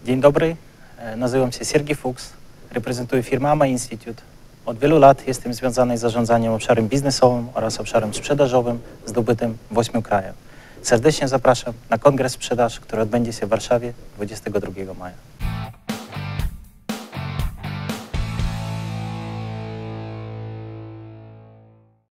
Dzień dobry, nazywam się Siergiej Fuchs, reprezentuję firmę AMA Institute. Od wielu lat jestem związany z zarządzaniem obszarem biznesowym oraz obszarem sprzedażowym zdobytym w 8 krajach. Serdecznie zapraszam na kongres sprzedaż, który odbędzie się w Warszawie 22 maja.